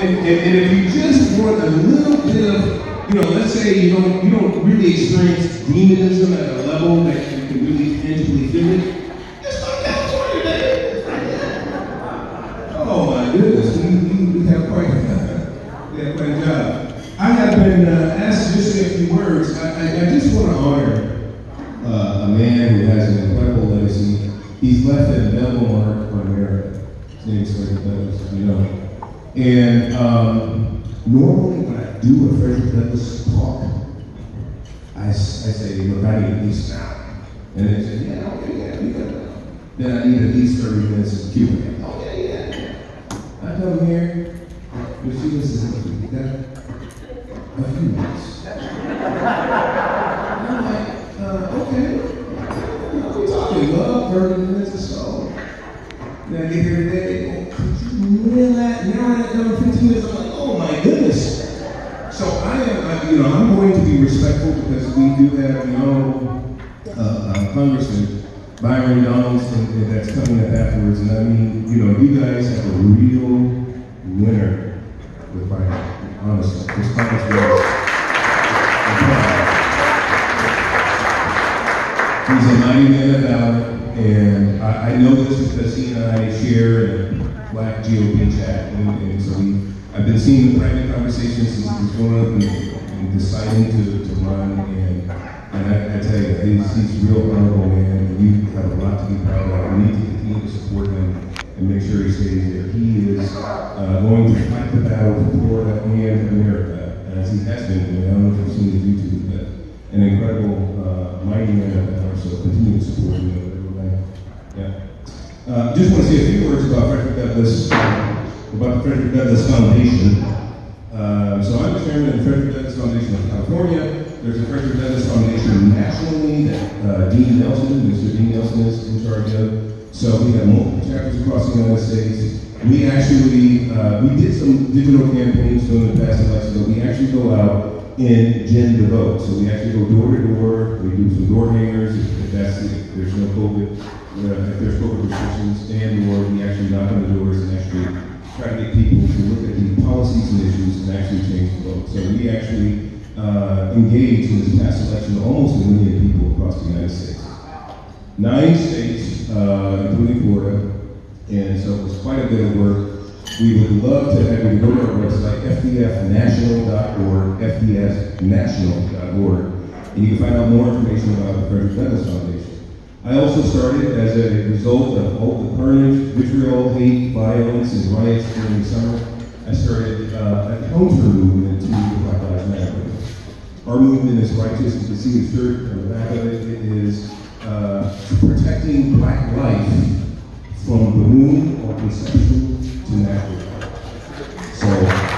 and if you just want a little bit of, let's say you don't really experience demonism at a level that you can really tangibly feel it, just go to California, man. Oh my goodness, we have quite a job. I have been asked to just say a few words. I just want to honor a man who has an incredible legacy. He's left an indelible mark on America. His name is Frederick Douglass, And normally when I do a Frederick Douglass talk, I say, look, I need at least an hour. And they say, yeah, okay, we got that. Then I need at least 30 minutes of Q&A. Okay, yeah. I come here, but she listens to me. A few minutes. I'm like, okay. We're talking love, 30 minutes or so. Then I get here today, could you reel that? Now I done 15 minutes. I'm like, oh my goodness. So I'm going to be respectful because we do have, Congressman Byron Donaldson that's coming up afterwards. And I mean, you guys have a real winner with Byron. Honestly, his comments were he's a mighty man of valor, and I know this because he and I share a Black GOP chat, and so I've been seeing the private conversations since he was growing up and deciding to run, and I tell you, he's a real honorable man, and you have a lot to be proud of. We need to continue to support him and make sure he stays there. He is going to fight the battle for Florida and America, as he has been doing. I don't know if you've seen his YouTube, but an incredible, mighty man of valor, so continue to support him. Yeah. Just want to say a few words about Frederick Douglass, about the Frederick Douglass Foundation. So I'm the chairman of the Frederick Douglass Foundation of California. There's a Frederick Douglass Foundation nationally that Dean Nelson, Mr. Dean Nelson is in charge of. So we have multiple chapters across the United States. We actually, we did some digital campaigns during the past election, but we actually go out and gin the vote. So we actually go door to door, we do some door hangers, if there's no COVID, if there's COVID restrictions, or we actually knock on the doors and actually try to get people to look at the policies and issues and actually change the vote. So we actually engaged in this past election almost 1 million people across the United States. 9 states, including Florida, and so it was quite a bit of work. We would love to have you go to our website, fdfnational.org, fdfnational.org, and you can find out more information about the Frederick Douglass Foundation. I also started as a result of all the carnage, vitriol, hate, violence, and riots during the summer. I started a counter movement to the Black Lives Matter movement. Our movement is righteous. You can see the shirt on the back of it. It is protecting Black life from the womb or conception to natural life. So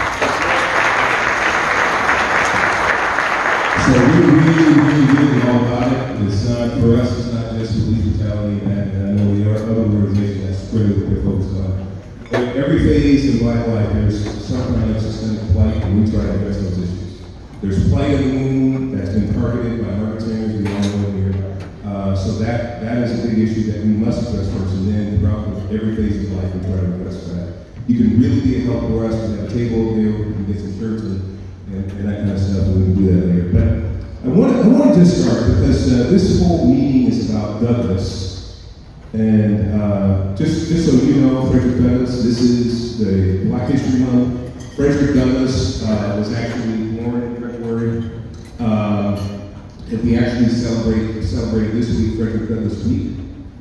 we're really all about it. It's not, for us, it's not just police brutality, and I know there are other organizations that's spread what they're focused on. But every phase in Black life, there's some kind of systemic plight, and we try to address those issues. There's plight of the womb that's been targeted by arbitrators, we all know here. So that is a big issue that we must address first, and then throughout every phase of life we try to address that. You can really be a help for us. We have a table over there, we can get some shirts and that kind of stuff, and we can do that later. But I want to just start because this whole meeting is about Douglass. And just so you know, Frederick Douglass, this is the Black History Month. Frederick Douglass was actually born in February. And we actually celebrate this week, Frederick Douglass Week.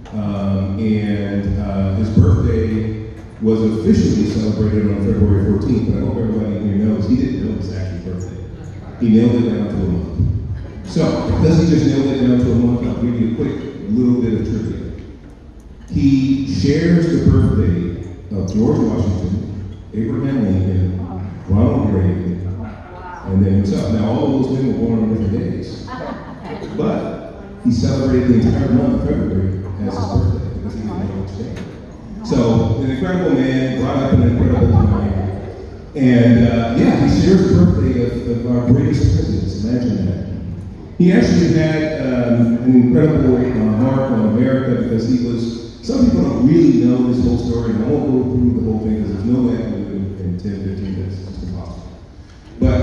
And his birthday was officially celebrated on February 14th, but I hope everybody here knows he didn't know his actual birthday. He nailed it down to a month. So, because he just nailed it down to a month, I'll give you a quick little bit of trivia. He shares the birthday of George Washington, Abraham Lincoln, Ronald Reagan, and then himself. Now, all of those men were born on different days. But he celebrated the entire month of February as his birthday because he didn't know which day. So, an incredible man, brought up an incredible time. And he shares the birthday of our greatest presidents. Imagine that. He actually had an incredible mark on America because he was, some people don't really know his whole story, and I won't go through the whole thing because there's no way I can do it in 10, 15 minutes.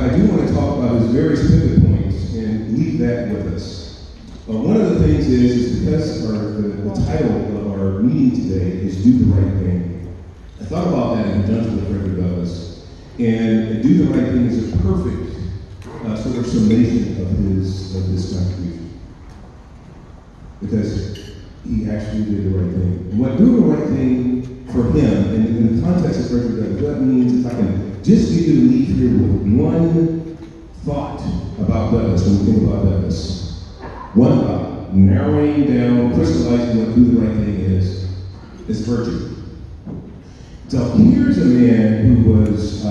I do want to talk about his various pivot points and leave that with us. One of the things is because the title of our meeting today is Do the Right Thing. I thought about that in conjunction with Frederick Douglass. And Do the Right Thing is a perfect sort of summation of his contribution. Because he actually did the right thing. And what do the right thing for him, and in the context of Frederick Douglass, that means if I can just get you to leave here with one thought about Douglass, when we think about Douglass. One thought, narrowing down, crystallizing what do the right thing is virtue. So here's a man who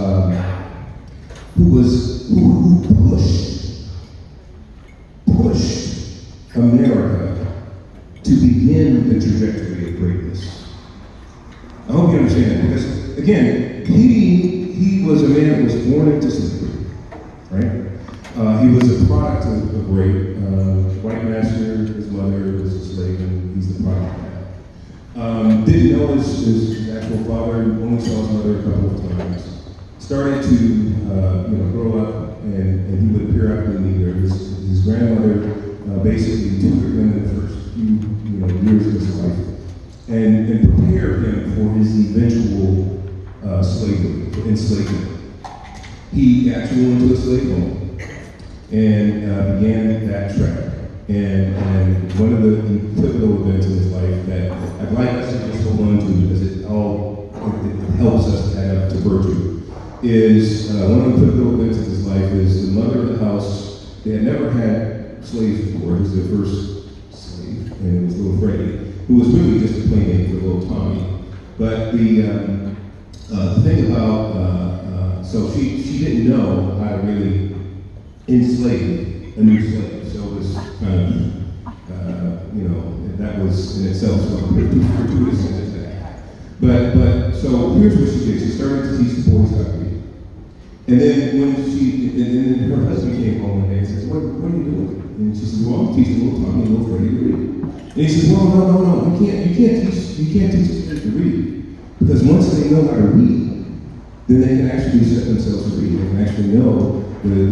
pushed America to begin the trajectory of greatness. I hope you understand that, because again, he was a man that was born into slavery, right? He was a product of rape. White master, his mother was a slave, and he's the product of that. Didn't know his actual father, only saw his mother a couple of times. Started to grow up, and he would periodically meet her. His grandmother basically tutored him in the first few years of his life, and prepared him for his eventual enslavement. He actually went to a slave home and began that track. And one of the pivotal events in his life that I'd like us to just hold on to, because it helps us add up to virtue, is one of the pivotal events of his life is the mother of the house. They had never had slaves before. He was their first slave, and it was little Freddie, who was really just a playmate for little Tommy. But the thing about, so she didn't know how to really enslave a new slave. So it was kind of, that was in itself sort of gratuitous in that. But so here's what she did. She started to teach the boys how to read. And then her husband came home one day and says, what are you doing? And she said, well, I'm teaching little Tommy and little Freddie to read. And he says, well, no, you can't teach kids to read. Because once they know how to read, then they can actually set themselves free. They can actually know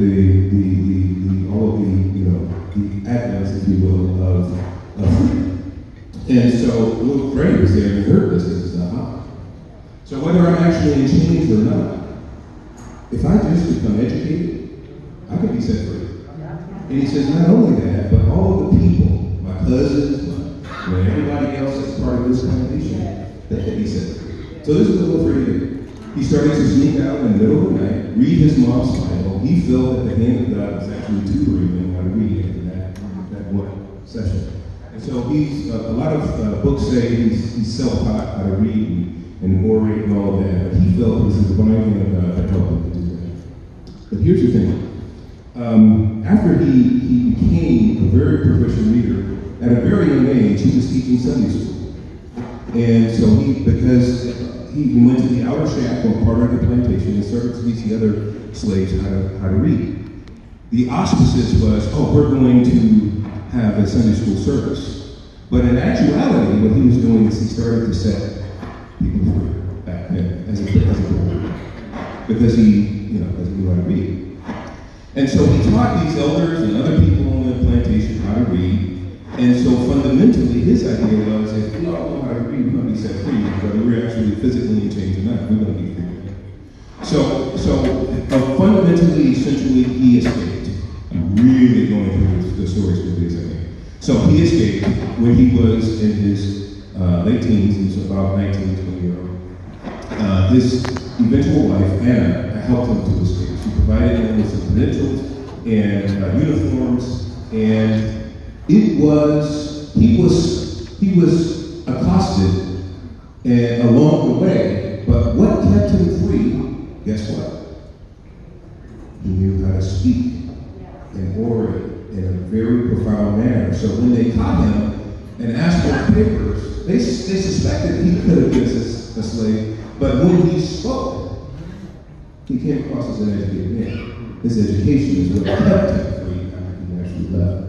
all of the advents, if you will, of freedom. And so little Freddie was there and heard this and says, aha. So whether I'm actually in chains or not, if I just become educated, I can be set free. And he says, not only that, but all of the people, my cousins, and everybody else that's part of this foundation, they can be set free. So this is what little Freddie did. He started to sneak out in the middle of the night, read his mom's Bible. He felt that the hand of God was actually tutoring him how to read after that one session. And so a lot of books say he's self-taught how to read and orate and all of that, but he felt it was the divine hand of God that helped him to do that. But here's the thing. After he became a very proficient reader, at a very young age, he was teaching Sunday school. And so because he went to the outer shack on part of the plantation and started to teach the other slaves how to read. The auspices was, we're going to have a Sunday school service. But in actuality, what he was doing is he started to set people free back then as a boy, because he knew how to read. And so he taught these elders and other people on the plantation how to read. And so fundamentally, his idea was, if we all know how to read, we're going to be set free, whether we're actually physically in chains or not, we're going to be free. So fundamentally, essentially, he escaped. I'm really going through the stories for this, I think. So he escaped when he was in his late teens. He was about 19, 20 years old. His eventual wife, Anna, helped him to escape. She provided him with some credentials and uniforms, and he was accosted along the way, but what kept him free, guess what? He knew how to speak and orate in a very profound manner. So when they caught him and asked for papers, they suspected he could have been a slave, but when he spoke, he came across as an educated man. His education is what kept him free after he actually left.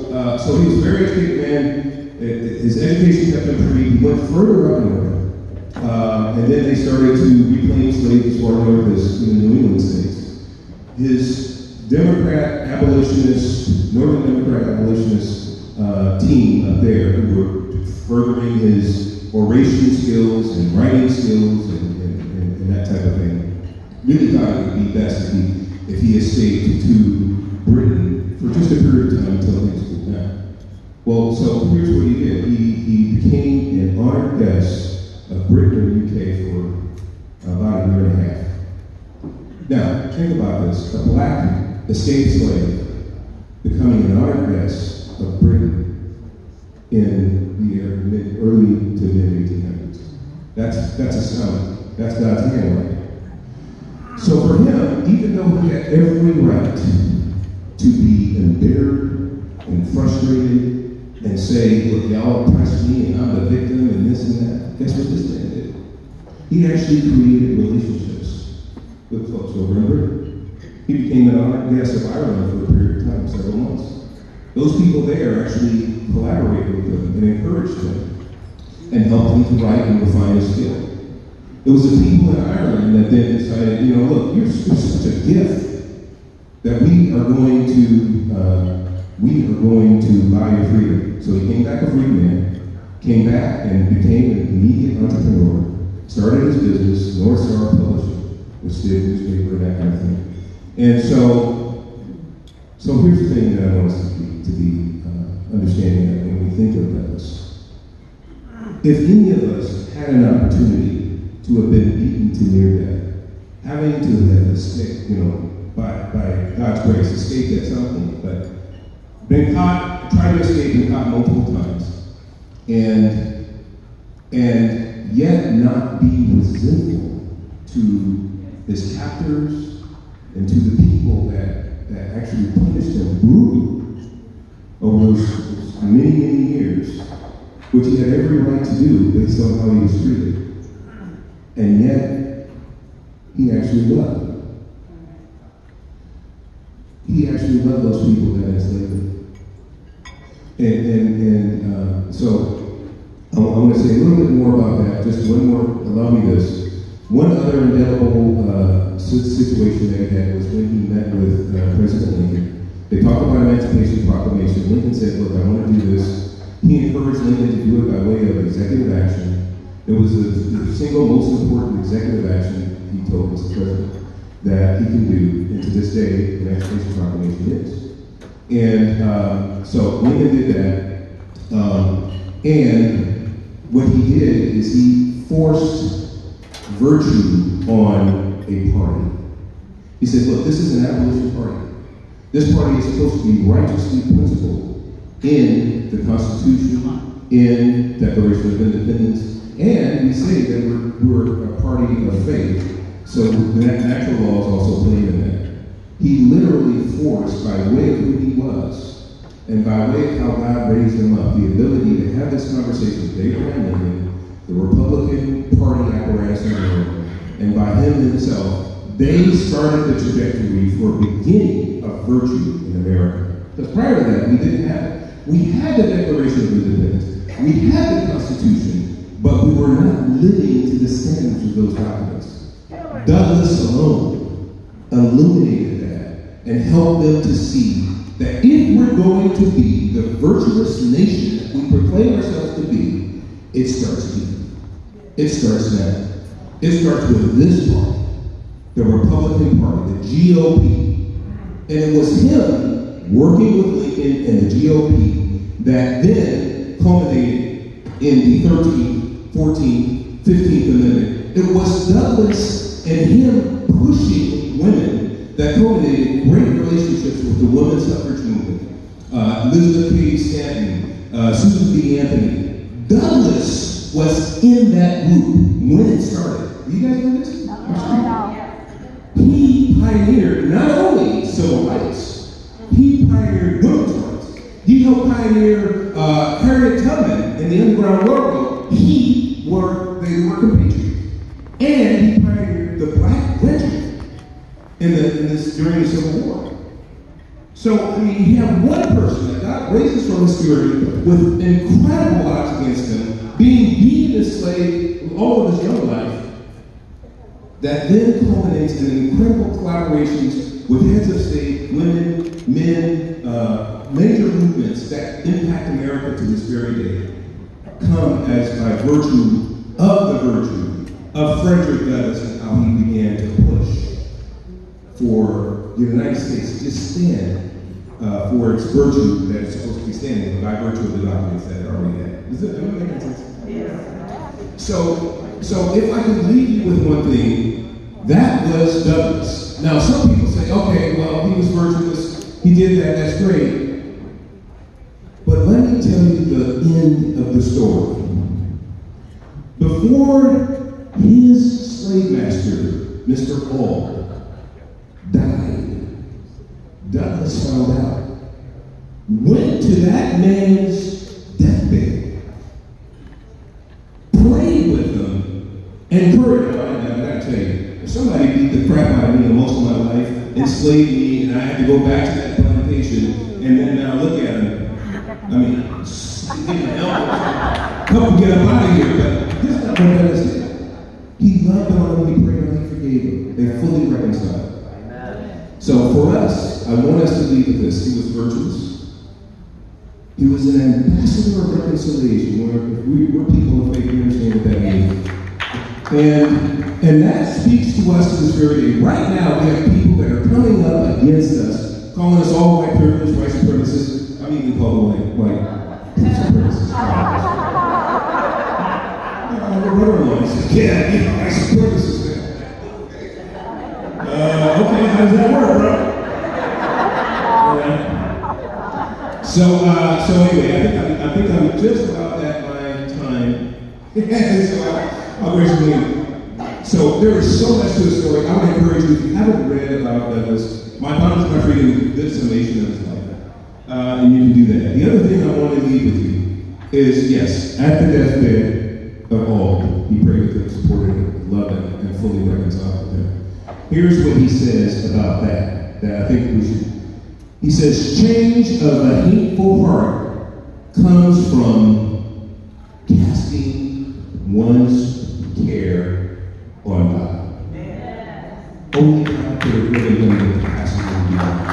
So he was a very educated man. His education kept him free. He went further up north, And then they started to reclaim slaves as far north as in the New England states. His Democrat abolitionist, Northern Democrat abolitionist team up there, who were furthering his oration skills and writing skills and that type of thing, really thought it would be best if he escaped to Britain for just a period of time until things cooled down. Well, so here's what he did. He became an honored guest of Britain and UK for about a year and a half. Now, think about this. A black escaped slave becoming an honored guest of Britain in the early to mid 1800s. That's astounding. That's God's hand, right? So for him, even though he had every right to be embittered and frustrated and say, look, y'all oppressed me and I'm the victim and this and that, guess what this man did? He actually created relationships with folks over in Britain. He became an honored guest of Ireland for a period of time, several months. Those people there actually collaborated with him and encouraged him and helped him to write and refine his skill. It was the people in Ireland that then decided, you know, look, you're such a gift that we are going to buy your freedom. So he came back a free man, came back and became an immediate entrepreneur, started his business, North Star Publishing, which did newspaper and that kind of thing. And so here's the thing that I want us to be understanding that when we think of this. If any of us had an opportunity to have been beaten to near death, having to have escaped, you know, by God's grace, escaped at some point, but been caught, tried to escape and caught multiple times, and yet not be resentful to his captors and to the people that actually punished him brutally over those many, many years, which he had every right to do based on how he was treated. And yet, he actually loved. He actually loved those people that enslaved him. So I want to say a little bit more about that. Just one more, allow me this. One other indelible situation that he had was when he met with President Lincoln. They talked about Emancipation Proclamation. Lincoln said, look, I want to do this. He encouraged Lincoln to do it by way of executive action. It was the single most important executive action, he told Mr. President, that he can do, and to this day, the Emancipation Proclamation is. And so Lincoln did that, and what he did is he forced virtue on a party. He said, look, this is an abolition party. This party is supposed to be righteously principled in the Constitution, in Declaration of Independence, and we say that we're a party of faith, so natural law is also playing in that. He literally forced, by way of who he was, and by way of how God raised him up, the ability to have this conversation with Abraham Lincoln, the Republican Party apparatus in America, and by him himself, they started the trajectory for beginning of virtue in America. Because prior to that, we didn't have it. We had the Declaration of Independence. We had the Constitution. But we were not living to the standards of those documents. Douglass alone illuminated that and helped them to see that if we're going to be the virtuous nation that we proclaim ourselves to be, it starts here. It starts now. It starts with this party, the Republican Party, the GOP. And it was him working with Lincoln and the GOP that then culminated in the 14th, 15th Amendment. It was Douglass and him pushing women that culminated great relationships with the women's suffrage movement. Elizabeth Cady Stanton, Susan B. Anthony. Douglass was in that group when it started. Do you guys know this? No. He pioneered not only civil rights, he pioneered women's rights. He helped pioneer Harriet Tubman in the Underground Railroad. They were compatriots. And he pioneered the black lynching during the Civil War. So, I mean, you have one person that God raises from his spirit with incredible odds against him, being beaten as slave all of his young life, that then culminates in incredible collaborations with heads of state, women, men, major movements that impact America to this very day, come as by virtue of Frederick Douglass and how he began to push for the United States to just stand for its virtue that it's supposed to be standing by virtue of the documents that it already had. Does that make sense? Yes. So if I could leave you with one thing, that was Douglass. Now some people say, okay, well, he was virtuous, he did that, that's great. But let me tell you the end of the story. Before his slave master, Mr. Hall, died, Douglass found out, went to that man's deathbed, prayed with him, and encouraged him. I gotta tell you, if somebody beat the crap out of me most of my life, enslaved me, and I had to go back to that plantation, and then now look at him. I mean, help him get him out of here, but this is not what Douglass did. He loved him and he prayed and he forgave him. They fully reconciled. So for us, I want us to leave with this. He was virtuous. He was an ambassador of reconciliation. We're people of faith, we understand what that means. And that speaks to us to this very day. Right now, we have people that are coming up against us, calling us all white privileged, white supremacists. I'm even called white supremacists. Yeah, white supremacists. Okay, how does that work, bro? So anyway, I think I'm just about at my time. I'll graciously. So there is so much to the story. I would encourage you, if you haven't read about Douglass, My Bondage, My Freedom is a good summation of his life. And you can do that. The other thing I want to leave with you is, yes, at the deathbed of all, he prayed with him, supported him, loved him, and fully reconciled with him. Here's what he says about that I think we should. He says, change of a hateful heart comes from casting one's care on God. Yeah. Only God could have really done the capacity to do that.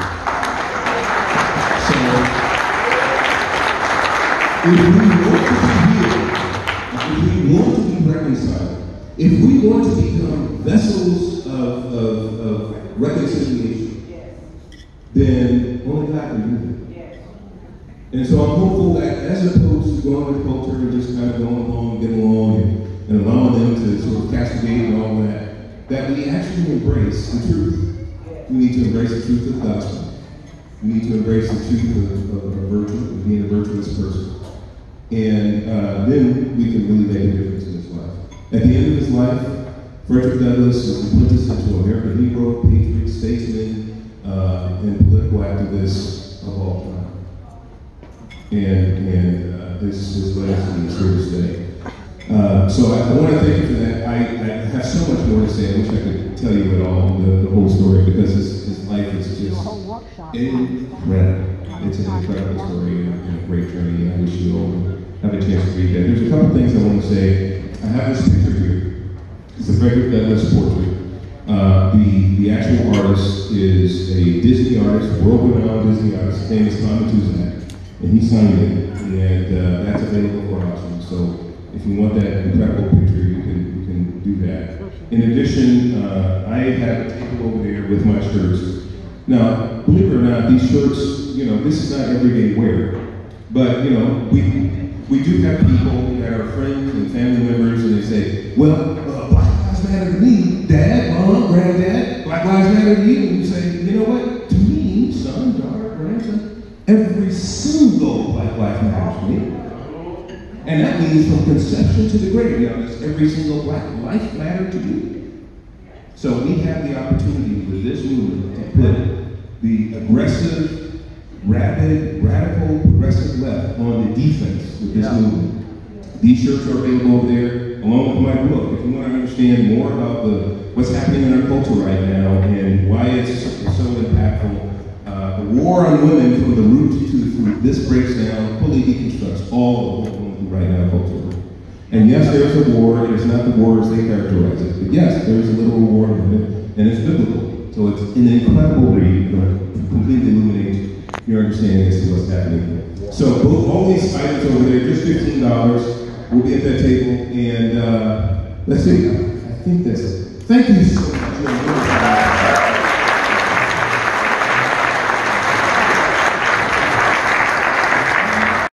So, if we want to be healed, if we want to be reconciled, if we want to become vessels of reconciliation, then only God can do that. Yes. And so I'm hopeful that as opposed to going with culture and just kind of going along and getting along and allowing them to sort of castigate and all that we actually embrace the truth. We need to embrace the truth of the gospel. We need to embrace the truth of virtue, of being a virtuous person. And then we can really make a difference in his life. At the end of his life, Frederick Douglass was the quintessential American hero, patriot, statesman, and political activist of all time. And his legacy is here to stay. So I want to thank you for that. I have so much more to say. I wish I could tell you it all, the whole story, because his life is just incredible. It's an incredible story and a great journey, and I wish you all have a chance to read that. There's a couple things I want to say. I have this picture here. It's a Frederick Douglass portrait. The actual artist is a Disney artist, world-renowned Disney artist. His name is Tom Tuzak, and he signed it, and that's available for auction. So if you want that incredible picture, you can do that. In addition, I have a table over there with my shirts. Now, believe it or not, these shirts, this is not everyday wear, but we do have people that are friends and family members, and they say, well, Black Lives Matter to me, Dad, Mom, Granddad, Black Lives Matter to you, and you say, you know what, to me, son, daughter, grandson, every single Black Life matters to me. And that means from conception to the grave, does every single Black life matter to you? So we have the opportunity with this movement to put the aggressive, rabid, radical, progressive left on the defense with this movement. These shirts are available over there, along with my book. If you want to understand more about what's happening in our culture right now and why it's so impactful, the war on women from the root to the fruit, this breaks down, fully deconstructs all of what we're going through right now culturally. And yes, there's a war, and it's not the war as they characterize it, but yes, there's a little war in it, and it's biblical. So it's an incredible read, it'll completely illuminate your understanding as to what's happening. So all these items over there, just $15. We'll be at that table, and let's see, I think that's it. Thank you so much.